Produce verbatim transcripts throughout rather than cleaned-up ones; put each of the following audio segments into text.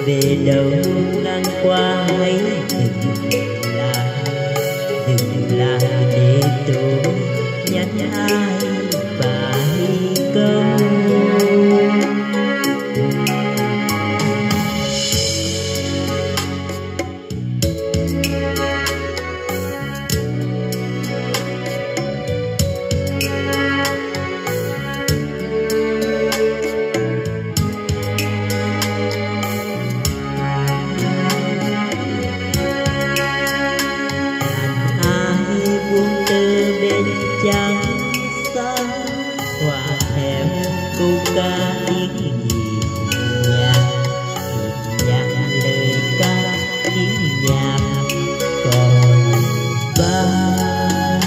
về đâu ngang qua hãy dừng lại, dừng lại để tôi nhắn ai vài câu. Trắng sáng hòa theo câu ca tiếng nhạc, nhạc lời ca tiếng nhạc còn vang.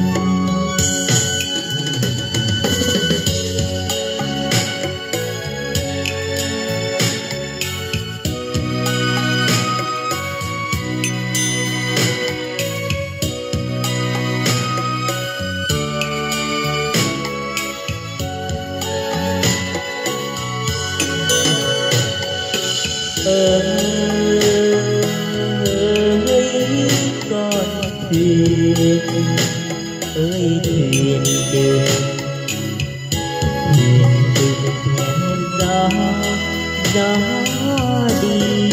Ơi con thuyền ơi thuyền đừng thuyền đừng theo gió gió đi.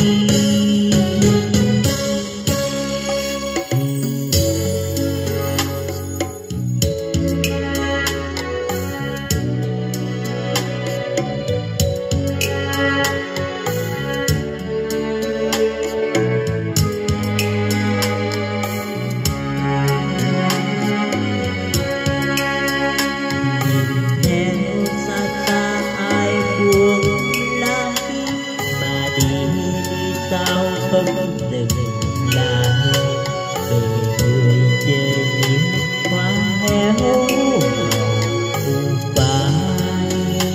Sao không dừng lại để người chơi những hoa héo màu phai.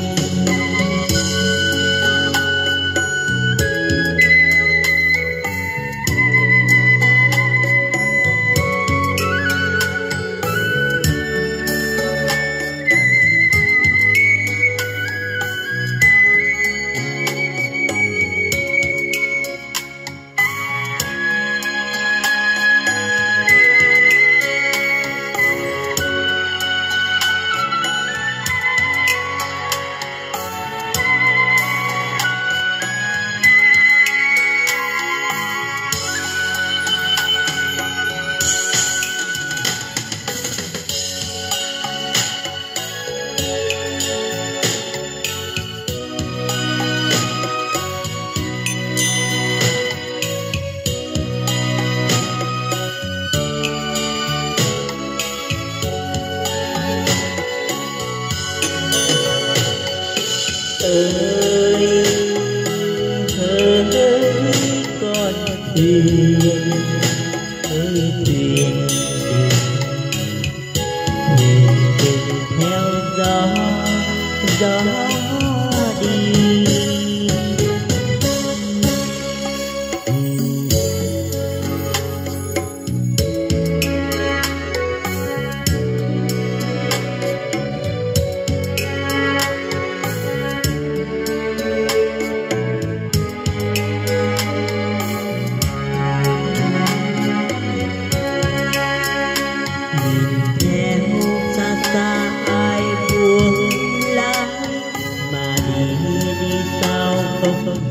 Ơi ơi con thuyền ơi thuyền đừng thuyền đừng theo gió gió đi. Xa ai buông lái mà đi đi sao không